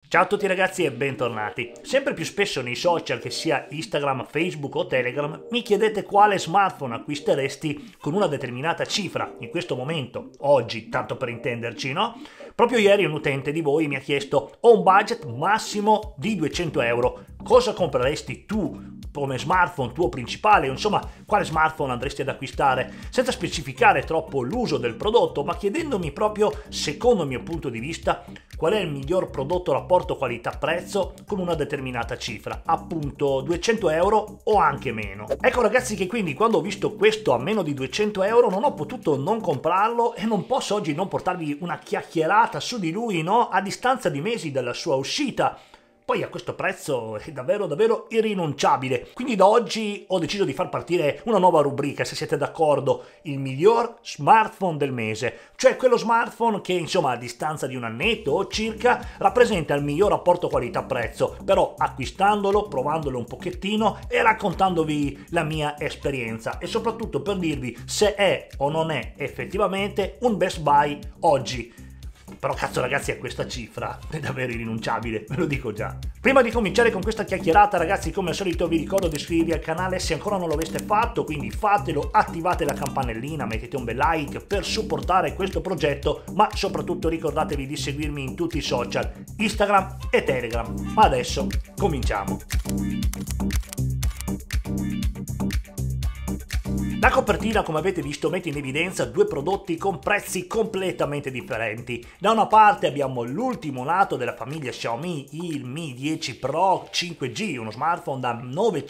Ciao a tutti ragazzi e bentornati. Sempre più spesso nei social, che sia Instagram, Facebook o Telegram, mi chiedete quale smartphone acquisteresti con una determinata cifra. In questo momento, oggi, tanto per intenderci, no? Proprio ieri un utente di voi mi ha chiesto: ho un budget massimo di 200 euro, cosa compreresti tu come smartphone tuo principale? Insomma, quale smartphone andresti ad acquistare? Senza specificare troppo l'uso del prodotto, ma chiedendomi proprio, secondo il mio punto di vista, qual è il miglior prodotto rapporto qualità-prezzo con una determinata cifra, appunto 200 euro o anche meno. Ecco ragazzi che quindi quando ho visto questo a meno di 200 euro non ho potuto non comprarlo e non posso oggi non portarvi una chiacchierata su di lui, no? A distanza di mesi dalla sua uscita. Poi a questo prezzo è davvero irrinunciabile. Quindi da oggi ho deciso di far partire una nuova rubrica, se siete d'accordo, il miglior smartphone del mese. Cioè quello smartphone che insomma a distanza di un annetto o circa rappresenta il miglior rapporto qualità-prezzo, però acquistandolo, provandolo un pochettino e raccontandovi la mia esperienza e soprattutto per dirvi se è o non è effettivamente un best buy oggi. Però cazzo ragazzi, a questa cifra è davvero irrinunciabile, ve lo dico già. Prima di cominciare con questa chiacchierata ragazzi, come al solito vi ricordo di iscrivervi al canale se ancora non lo aveste fatto, quindi fatelo, attivate la campanellina, mettete un bel like per supportare questo progetto, ma soprattutto ricordatevi di seguirmi in tutti i social, Instagram e Telegram. Ma adesso cominciamo. La copertina, come avete visto, mette in evidenza due prodotti con prezzi completamente differenti. Da una parte abbiamo l'ultimo nato della famiglia Xiaomi, il Mi 10 Pro 5G, uno smartphone da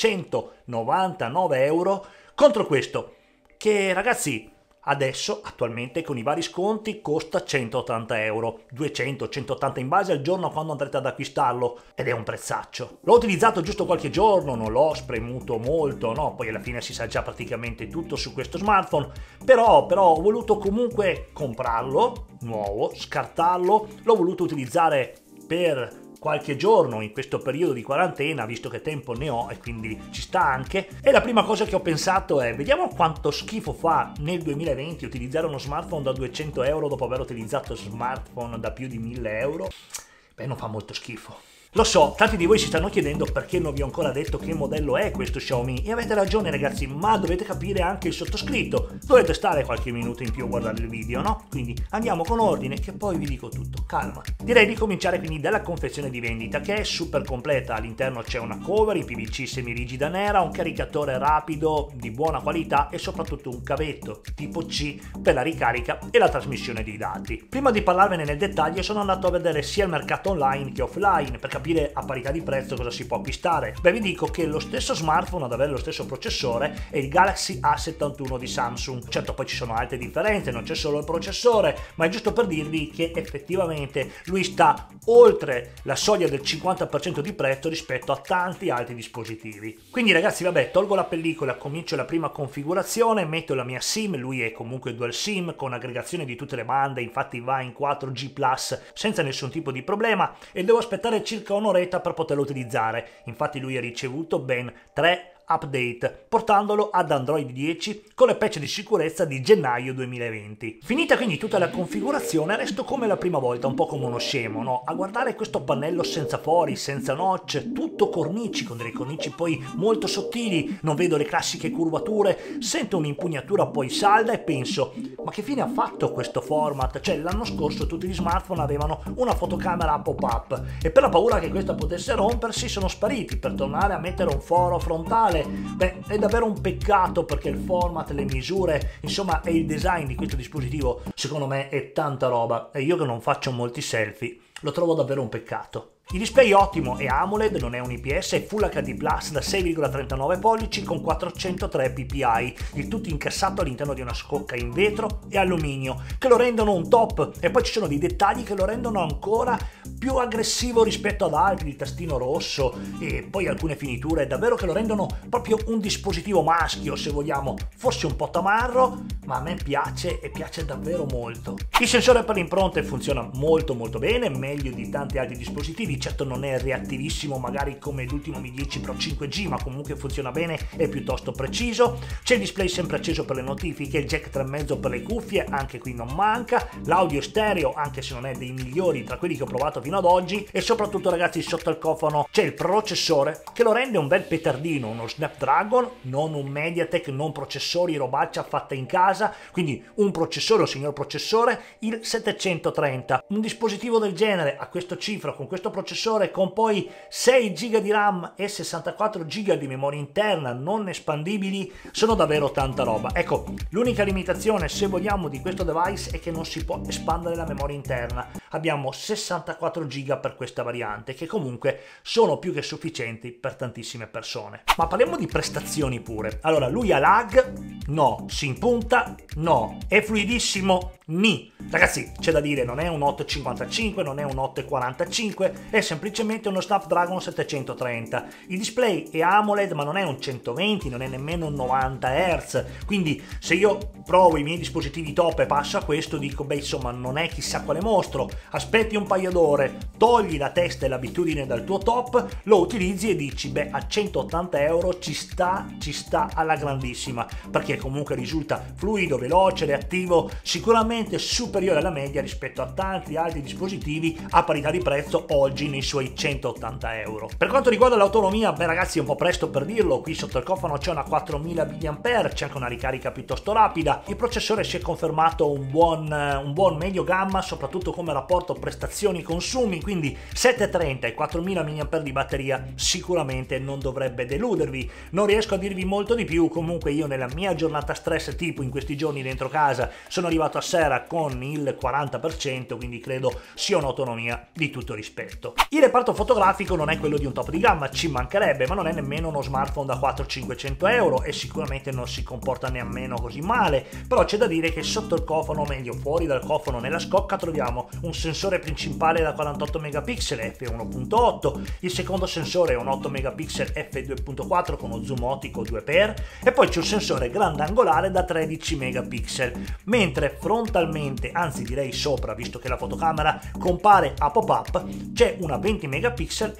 999 euro, contro questo, che ragazzi adesso, attualmente, con i vari sconti, costa 180 euro, 200, 180 in base al giorno quando andrete ad acquistarlo, ed è un prezzaccio. L'ho utilizzato giusto qualche giorno, non l'ho spremuto molto, no? Poi alla fine si sa già praticamente tutto su questo smartphone, però ho voluto comunque comprarlo, nuovo, scartarlo, l'ho voluto utilizzare per qualche giorno in questo periodo di quarantena, visto che tempo ne ho e quindi ci sta anche, e la prima cosa che ho pensato è: vediamo quanto schifo fa nel 2020 utilizzare uno smartphone da 200 euro dopo aver utilizzato smartphone da più di 1000 euro. Beh, non fa molto schifo. Lo so, tanti di voi si stanno chiedendo perché non vi ho ancora detto che modello è questo Xiaomi, e avete ragione ragazzi, ma dovete capire anche il sottoscritto, dovete stare qualche minuto in più a guardare il video, no? Quindi andiamo con ordine che poi vi dico tutto, calma. Direi di cominciare quindi dalla confezione di vendita, che è super completa. All'interno c'è una cover in PVC semirigida nera, un caricatore rapido di buona qualità e soprattutto un cavetto tipo C per la ricarica e la trasmissione dei dati. Prima di parlarvene nel dettaglio sono andato a vedere sia il mercato online che offline per capire a parità di prezzo cosa si può acquistare. Beh, vi dico che lo stesso smartphone ad avere lo stesso processore è il Galaxy A71 di Samsung. Certo, poi ci sono altre differenze, non c'è solo il processore, ma è giusto per dirvi che effettivamente lui sta oltre la soglia del 50% di prezzo rispetto a tanti altri dispositivi. Quindi ragazzi, vabbè, tolgo la pellicola, comincio la prima configurazione, metto la mia SIM, lui è comunque dual SIM con aggregazione di tutte le bande, infatti va in 4G+ senza nessun tipo di problema, e devo aspettare circa un'oretta per poterlo utilizzare. Infatti lui ha ricevuto ben 3 update, portandolo ad Android 10 con le patch di sicurezza di gennaio 2020. Finita quindi tutta la configurazione, resto come la prima volta, un po' come uno scemo, no? A guardare questo pannello senza fori, senza notch, tutto cornici, con delle cornici poi molto sottili, non vedo le classiche curvature, sento un'impugnatura poi salda e penso: ma che fine ha fatto questo format? Cioè, l'anno scorso tutti gli smartphone avevano una fotocamera a pop-up e per la paura che questa potesse rompersi sono spariti per tornare a mettere un foro frontale. Beh, è davvero un peccato, perché il format, le misure, insomma, e il design di questo dispositivo secondo me è tanta roba, e io che non faccio molti selfie lo trovo davvero un peccato. Il display è ottimo, è AMOLED, non è un IPS, è Full HD Plus da 6,39 pollici con 403 ppi, il tutto incassato all'interno di una scocca in vetro e alluminio, che lo rendono un top, e poi ci sono dei dettagli che lo rendono ancora più aggressivo rispetto ad altri, il tastino rosso e poi alcune finiture davvero che lo rendono proprio un dispositivo maschio, se vogliamo, forse un po' tamarro, ma a me piace, e piace davvero molto. Il sensore per le impronte funziona molto bene, meglio di tanti altri dispositivi, di certo non è reattivissimo magari come l'ultimo Mi 10 Pro 5G, ma comunque funziona bene, è piuttosto preciso. C'è il display sempre acceso per le notifiche, il jack 3,5 per le cuffie, anche qui non manca, l'audio stereo, anche se non è dei migliori tra quelli che ho provato fino ad oggi, e soprattutto ragazzi sotto il cofano c'è il processore che lo rende un bel petardino, uno Snapdragon, non un MediaTek, non processori robaccia fatta in casa, quindi un processore, un signor processore, il 730. Un dispositivo del genere a questo cifra, con questo processore, con poi 6 GB di RAM e 64 GB di memoria interna non espandibili, sono davvero tanta roba. Ecco, l'unica limitazione, se vogliamo, di questo device è che non si può espandere la memoria interna. Abbiamo 64 GB per questa variante, che comunque sono più che sufficienti per tantissime persone. Ma parliamo di prestazioni pure. Allora, lui ha lag? No. Si impunta? No. È fluidissimo? Ni. Ragazzi, c'è da dire, non è un 855, non è un 845, è semplicemente uno Snapdragon 730. Il display è AMOLED, ma non è un 120, non è nemmeno un 90 Hz, quindi se io provo i miei dispositivi top e passo a questo, dico, beh, insomma, non è chissà quale mostro. Aspetti un paio d'ore, togli la testa e l'abitudine dal tuo top, lo utilizzi e dici, beh, a 180 euro ci sta alla grandissima, perché comunque risulta fluido, veloce, reattivo, sicuramente superiore alla media rispetto a tanti altri dispositivi a parità di prezzo oggi nei suoi 180 euro. Per quanto riguarda l'autonomia, beh ragazzi, è un po' presto per dirlo, qui sotto il cofano c'è una 4000 mAh, c'è anche una ricarica piuttosto rapida, il processore si è confermato un buon medio gamma, soprattutto come rapporto prestazioni-consumi, quindi 730 e 4000 mAh di batteria sicuramente non dovrebbe deludervi. Non riesco a dirvi molto di più, comunque io nella mia giornata stress tipo in questi giorni dentro casa sono arrivato a sera con il 40%, quindi credo sia un'autonomia di tutto rispetto. Il reparto fotografico non è quello di un top di gamma, ci mancherebbe, ma non è nemmeno uno smartphone da 400-500 euro e sicuramente non si comporta nemmeno così male, però c'è da dire che sotto il cofano, meglio fuori dal cofano nella scocca, troviamo un sensore principale da 48 megapixel f1.8, il secondo sensore è un 8 megapixel f2.4 con uno zoom ottico 2x e poi c'è un sensore grandangolare da 13 megapixel, mentre frontalmente, anzi direi sopra, visto che la fotocamera compare a pop-up, c'è una 20 megapixel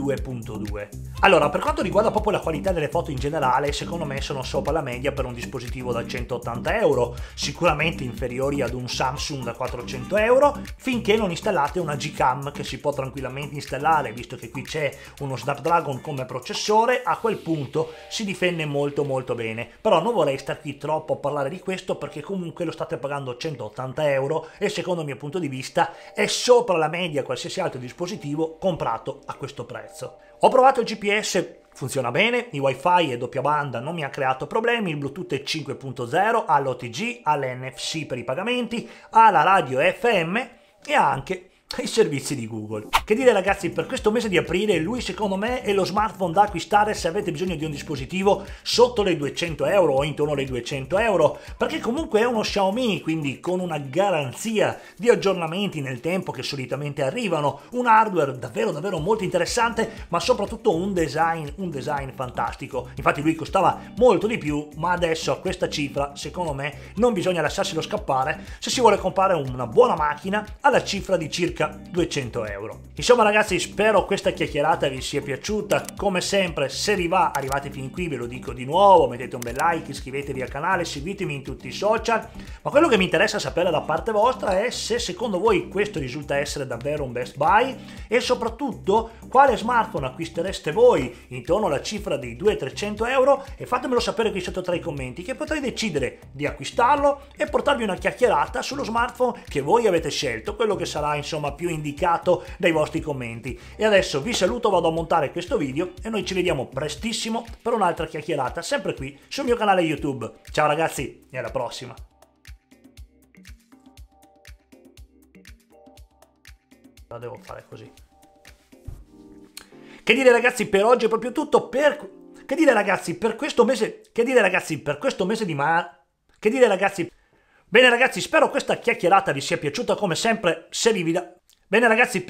f2.2. Allora, per quanto riguarda proprio la qualità delle foto in generale, secondo me sono sopra la media per un dispositivo da 180 euro, sicuramente inferiori ad un Samsung da 400 euro, finché non installate una Gcam che si può tranquillamente installare, visto che qui c'è uno Snapdragon come processore, a quel punto si difende molto bene. Però non vorrei star qui troppo a parlare di questo, perché comunque lo state pagando 180 euro e secondo il mio punto di vista è sopra la media qualsiasi altro dispositivo comprato a questo prezzo. Ho provato il GPS, funziona bene, il wifi è doppia banda, non mi ha creato problemi, il Bluetooth è 5.0, ha l'OTG, ha l'NFC per i pagamenti, ha la radio FM e ha anche i servizi di Google. Che dire ragazzi, per questo mese di aprile lui secondo me è lo smartphone da acquistare se avete bisogno di un dispositivo sotto le 200 euro o intorno alle 200 euro, perché comunque è uno Xiaomi, quindi con una garanzia di aggiornamenti nel tempo che solitamente arrivano, un hardware davvero molto interessante, ma soprattutto un design fantastico. Infatti lui costava molto di più, ma adesso a questa cifra secondo me non bisogna lasciarselo scappare se si vuole comprare una buona macchina alla cifra di circa 200 euro. Insomma ragazzi, spero questa chiacchierata vi sia piaciuta. Come sempre, se vi va, arrivate fin qui, ve lo dico di nuovo, mettete un bel like, iscrivetevi al canale, seguitemi in tutti i social, ma quello che mi interessa sapere da parte vostra è se secondo voi questo risulta essere davvero un best buy e soprattutto quale smartphone acquistereste voi intorno alla cifra dei 200-300 euro, e fatemelo sapere qui sotto tra i commenti, che potrei decidere di acquistarlo e portarvi una chiacchierata sullo smartphone che voi avete scelto, quello che sarà insomma più indicato dai vostri commenti. E adesso vi saluto, vado a montare questo video e noi ci vediamo prestissimo per un'altra chiacchierata sempre qui sul mio canale YouTube. Ciao ragazzi e alla prossima. La devo fare così. Che dire ragazzi, per oggi è proprio tutto. Che dire ragazzi, per questo mese di Che dire ragazzi. Bene ragazzi, spero questa chiacchierata vi sia piaciuta come sempre. Se vi va. Bene ragazzi,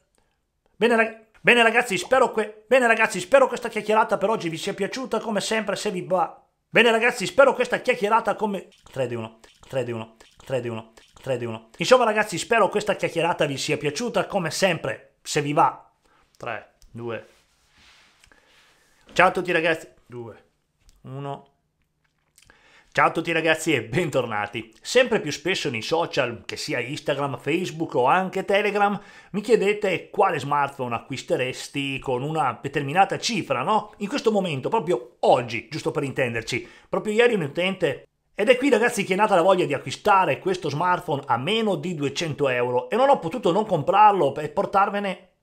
spero questa chiacchierata per oggi vi sia piaciuta come sempre. Se vi va. Bene ragazzi, spero questa chiacchierata come 3 di 1. Insomma ragazzi, spero questa chiacchierata vi sia piaciuta come sempre. Se vi va. 3, 2. Ciao a tutti ragazzi. 2, 1. Ciao a tutti ragazzi e bentornati. Sempre più spesso nei social, che sia Instagram, Facebook o anche Telegram, mi chiedete quale smartphone acquisteresti con una determinata cifra, no? In questo momento, proprio oggi, giusto per intenderci. Proprio ieri un utente... Ed è qui ragazzi che è nata la voglia di acquistare questo smartphone a meno di 200 euro e non ho potuto non comprarlo e portarvene